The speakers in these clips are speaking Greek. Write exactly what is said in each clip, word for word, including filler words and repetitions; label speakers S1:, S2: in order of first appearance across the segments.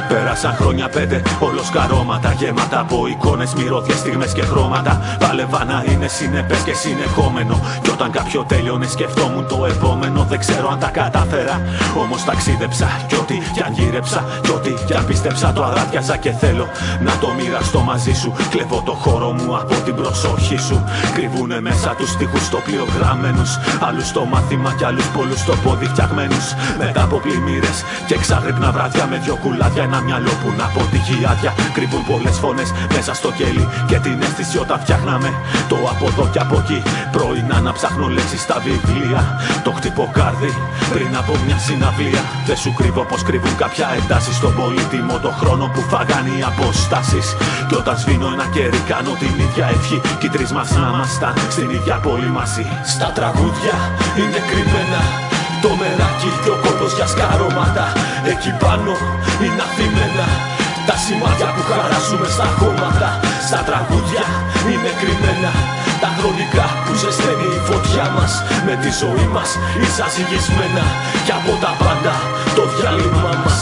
S1: Πέρασαν χρόνια πέντε, ολοσκαρώματα γεμάτα από εικόνες, μυρωδιές, στιγμές και χρώματα. Πάλευα να είναι συνεπές και συνεχόμενο. Κι όταν κάποιο τέλειωνε σκεφτόμουν το επόμενο. Δεν ξέρω αν τα κατάφερα, όμως ταξίδεψα. Κι ό,τι κι αν γύρεψα, κι ό,τι κι αν πίστεψα, το αγάπιαζα και θέλω να το μοιραστώ μαζί σου. Κλέβω το χώρο μου από την προσοχή σου. Κρύβουνε μέσα τους στίχους στο πλοίο γραμμένους. Άλλους στο μάθημα κι άλλους πολλούς στο πόδι φτιαγμένους. Μετά από πλημμύρες και εξάγρυπνα βράδια, με δυο κουλάδια, ένα μυαλό που να αποτυχεί άδεια. Κρύβουν πολλές φωνές μέσα στο κέλι και την αίσθηση όταν φτιάχναμε το από εδώ κι από εκεί. Πρωινά να ψάχνω λέξεις στα βιβλία. Το χτυπώ κάρδι πριν από μια συναυλία. Δεν σου κρύβω πως κρύβουν κάποια εντάσεις στον πολύτιμο το χρόνο που φάγανε οι αποστάσεις. Κι όταν σβήνω ένα κέρι κάνω την ίδια ευχή. Κι οι τρεις μας να ήμασταν στην ίδια πόλη μαζί. Στα τραγούδια είναι κρυμμένα το μεράκι και ο κόπος για σκαρώματα. Εκεί πάνω είναι αφημένα τα σημάδια που χαράζουμε στα χώματα. Στα τραγούδια είναι κρυμμένα τα χρονικά που ζεσταίνει η φωτιά μας. Με τη ζωή μας ίσα ζυγισμένα κι από τα πάντα το διάλειμμα μας.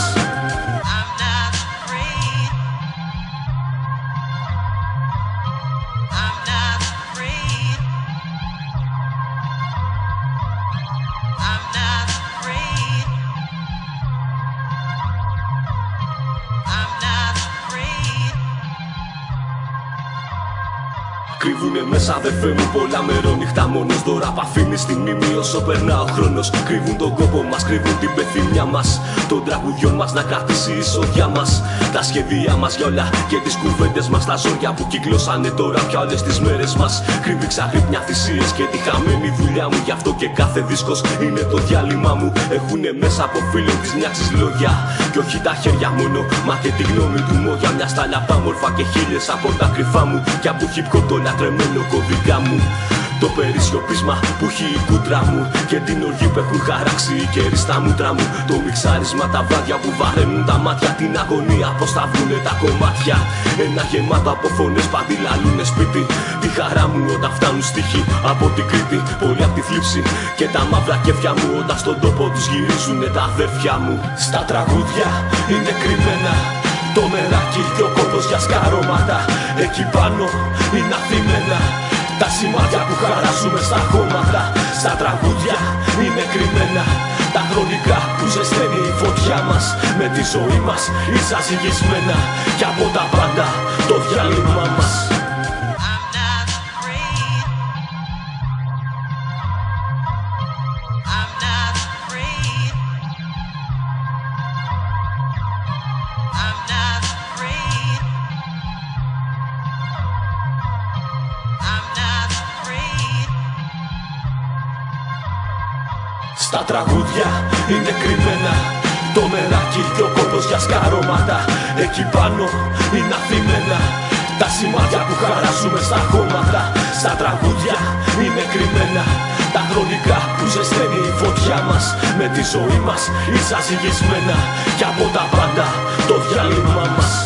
S1: Κρύβουνε μέσα αδερφέ μου πολλά μερόνυχτα μόνος. Δώρα π' αφήνει στη μνήμη όσο περνά ο χρόνος. Κρύβουν τον κόπο μας, κρύβουν την πεθυμιά μας. Των τραγουδιών μας να κρατήσει η σοδιά μας. Τα σχέδιά μας για όλα και τις κουβέντες μας. Τα ζόρια που κυκλώσανε τώρα πια όλες τις μέρες μας. Κρύβει ξαγρύπνια θυσίες και τη χαμένη δουλειά μου. Γι' αυτό και κάθε δίσκος είναι το διάλειμμα μου. Έχουνε μέσα από φίλο της μιάξης λόγια. Κι όχι τα χέρια μόνο, μα και τη γνώμη του μόγια. Μια στα λαπάμορφα και χίλιες από τα κρυφά μου. Κι από hip hop το λατρεμένο κωδικά μου. Το περισιωπίσμα που έχει η κούτρα μου. Και την οργή που έχουν χαράξει οι καιροί στα μούτρα μου. Το μιξάρισμα τα βράδια που βαραίνουν τα μάτια. Την αγωνία πως θα βγουνε τα κομμάτια. Ένα γεμάτο από φωνές παντιλαλούνε σπίτι. Τη χαρά μου όταν φτάνουν στοιχοί από την Κρήτη. Πολύ απ' τη θλίψη και τα μαύρα κέφια μου. Όταν στον τόπο τους γυρίζουνε τα αδέρφια μου. Στα τραγούδια είναι κρυμμένα το μεράκι και ο κόπος για σκαρώματα. Εκεί πάνω είναι αφημένα τα σημάδια που χαράζουμε στα χώματα. Στα τραγούδια είναι κρυμμένα τα χρονικά που ζεσταίνει η φωτιά μας. Με τη ζωή μας ίσα ζυγισμένα κι από τα πάντα το διάλειμμα μας. Στα τραγούδια είναι κρυμμένα το μεράκι και ο κόπος για σκαρώματα. Εκεί πάνω είναι αφημένα τα σημάδια που χαράζουμε στα χώματα. Στα τραγούδια είναι κρυμμένα τα χρονικά που ζεσταίνει η φωτιά μας. Με τη ζωή μας ίσα ζυγισμένα κι από τα πάντα το διάλειμμα μας.